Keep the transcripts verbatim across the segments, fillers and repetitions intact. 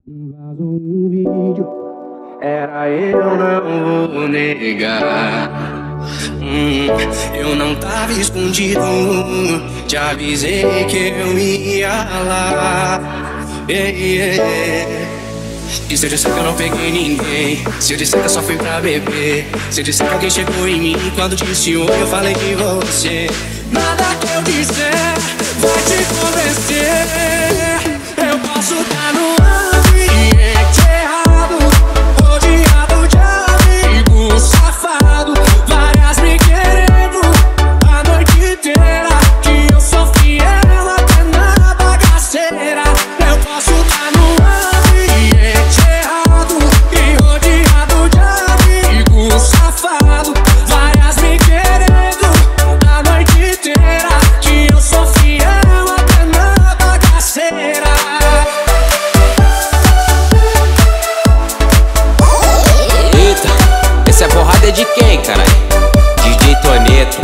Vazou um vídeo, era eu, não vou negar. hum, Eu não tava escondido, te avisei que eu ia lá. yeah, yeah. E se eu disser que eu não peguei ninguém, se eu disser que eu só fui pra beber, se eu disser que alguém chegou em mim quando disse oi, eu falei de você. Nada que eu disser vai te convencer. Eu posso estar no ambiente errado, rodeado de amigos safado, várias me querendo a noite inteira, que eu sou fiel até na bagaceira. Eu posso estar no ambiente errado e rodeado de amigos safado, várias me querendo a noite inteira, que eu sou fiel até na bagaceira. Eita, essa porrada é de quem, caralho? D J Tonetto.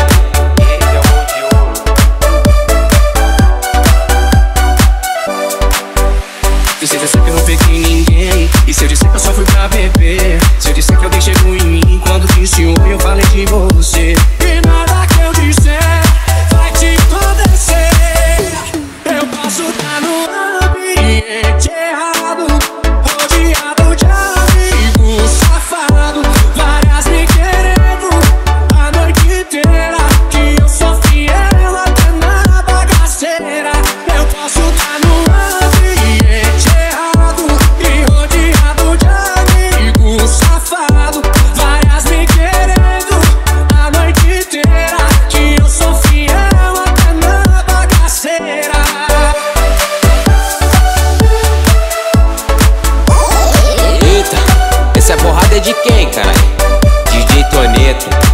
E se eu disser que eu não peguei ninguém, e se eu disser que eu só fui pra beber, se eu disser que alguém chegou em mim quando disse oi, eu falei de você. E nada que eu disser vai te convencer. Eu posso estar no ambiente errado, rodeado de amigos safado, várias me querendo a noite inteira, que eu sou fiel até na bagaceira. Eu posso estar no ambiente errado e rodeado de amigos safado, várias me querendo a noite inteira, que eu sou fiel até na bagaceira. Eita, essa porrada é de quem, caralho? D J Tonetto.